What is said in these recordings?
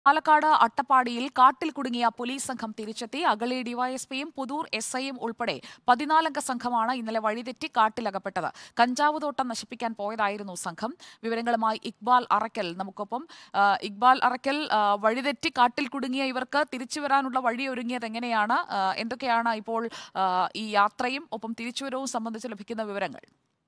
പാലക്കാട് അട്ടപ്പാടിയിൽ കാട്ടിൽ കുടുങ്ങിയ പോലീസ് സംഘം തിരിച്ചെത്തി. അഗളി ഡിവൈഎസ്പിയും പുതൂർ എസ്ഐയും ഉൾപ്പെടെ 14 അംഗ സംഘമാണ് ഇന്നലെ വഴിതെറ്റി കാട്ടിലകപ്പെട്ടത്. കഞ്ചാവ് തോട്ടം നശിപ്പിക്കാൻ പോയതായിരുന്നു സംഘം. വിവരങ്ങളുമായി ഇക്ബാൽ അറക്കൽ നമുക്കൊപ്പം. ഇക്ബാൽ അറക്കൽ, വഴിതെറ്റി കാട്ടിൽ കുടുങ്ങിയ ഇവർക്ക് തിരിച്ചുവരാനുള്ള വഴിയൊരുങ്ങിയത് എങ്ങനെയാണ്? എന്തൊക്കെയാണ് ഇപ്പോൾ ഈ യാത്രയും ഒപ്പം തിരിച്ചുവരവും സംബന്ധിച്ച് ലഭിക്കുന്ന വിവരങ്ങൾ?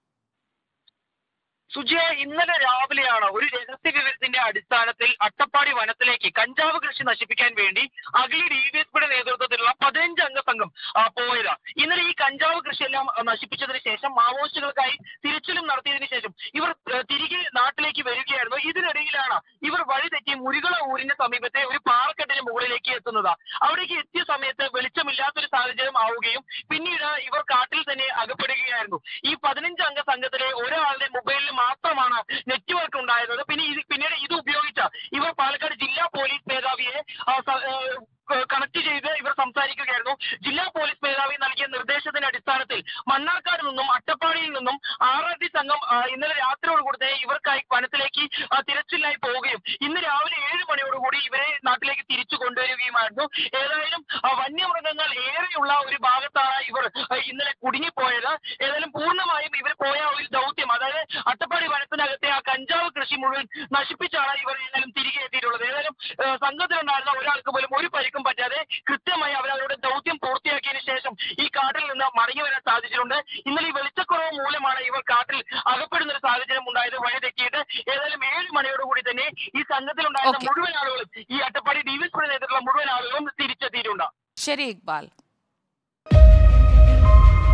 സുജയ, ഇന്നലെ രാവിലെയാണ് ഒരു രഹസ്യ വിവരത്തിന്റെ അടിസ്ഥാനത്തിൽ അട്ടപ്പാടി വനത്തിലേക്ക് കഞ്ചാവ് കൃഷി നശിപ്പിക്കാൻ വേണ്ടി അഗളി ഡിവൈഎസ്പിയുടെ നേതൃത്വത്തിലുള്ള 15 അംഗ സംഘം പോയത്. ഇന്നലെ ഈ കഞ്ചാവ് കൃഷിയെല്ലാം നശിപ്പിച്ചതിന് ശേഷം മാവോയിസ്റ്റുകൾക്കായി തിരച്ചിലും നടത്തിയതിനു ശേഷം ഇവർ തിരികെ നാട്ടിലേക്ക് വരികയായിരുന്നു. ഇതിനിടയിലാണ് ഇവർ വഴിതെറ്റി മുരുകള ഊരിന് സമീപത്തെ ഒരു പാറക്കെട്ടിന് മുകളിലേക്ക് എത്തുന്നത്. അവിടേക്ക് എത്തിയ സമയത്ത് വെളിച്ചമില്ലാത്തൊരു സാഹചര്യം ആവുകയും പിന്നീട് ഇവർ കാട്ടിൽ തന്നെ അകപ്പെടുകയായിരുന്നു. ഈ 15 അംഗ സംഘത്തിലെ ഒരാളുടെ മൊബൈലിൽ മാത്രമാണ് നെറ്റ്വർക്ക് ഉണ്ടായിരുന്നത്. പിന്നീട് ഇത് ഉപയോഗിച്ച് ഇവർ പാലക്കാട് ജില്ലാ പോലീസ് മേധാവിയെ കണക്ട് ചെയ്ത് ഇവർ സംസാരിക്കുകയായിരുന്നു. ജില്ലാ പോലീസ് മേധാവി നൽകിയ നിർദ്ദേശത്തിന്റെ അടിസ്ഥാനത്തിൽ മണ്ണാർക്കാട് നിന്നും അട്ടപ്പാടിയിൽ നിന്നും RRT സംഘം ഇന്നലെ രാത്രിയോടുകൂടി തന്നെ ഇവർക്കായി വനത്തിലേക്ക് തിരച്ചിലായി പോവുകയും ഇന്ന് രാവിലെ 7 മണിയോടുകൂടി ഇവരെ നാട്ടിലേക്ക് തിരിച്ചു കൊണ്ടുവരികയുമായിരുന്നു. ഏതായാലും വന്യമൃഗങ്ങൾ ഏറെയുള്ള ഒരു ഭാഗത്താണ് ഇവർ ഇന്നലെ കുടുങ്ങിപ്പോയത്. ഏതായാലും പൂർണ്ണമായും ഇവർ പോയ ഒരു ദൗത്യം, അതായത് അട്ടപ്പാടി വനത്തിനകത്തെ ആ കഞ്ചാവ് കൃഷി മുഴുവൻ നശിപ്പിച്ചാണ് ഇവർ ഏതായാലും തിരികെ എത്തിയിട്ടുള്ളത്. ഏതായാലും സംഘത്തിലുണ്ടായിരുന്ന ഒരാൾക്ക് പോലും ഒരു പരിക്കും പറ്റാതെ കൃത്യമായി അവരുടെ ദൗത്യം പൂർത്തിയാക്കിയതിനു ശേഷം ഈ കാട്ടിൽ നിന്ന് മടങ്ങി വരാൻ സാധിച്ചിട്ടുണ്ട്. ഇന്നലെ ഈ വെളിച്ചക്കുറവ് മൂലമാണ് ഇവർ കാട്ടിൽ അകപ്പെടുന്ന ഒരു സാഹചര്യം ഉണ്ടായത്, വഴി തെറ്റിയിട്ട്. ഏതായാലും 7 മണിയോടുകൂടി തന്നെ ഈ സംഘത്തിലുണ്ടായിരുന്ന മുഴുവൻ ആളുകളും, ഈ അട്ടപ്പാടി ഡിവൈഎസ്പിയുടെ നേതൃത്വത്തിലുള്ള മുഴുവൻ ആളുകളും തിരിച്ചെത്തിയിട്ടുണ്ട്. ശരി ഇക്ബാൽ.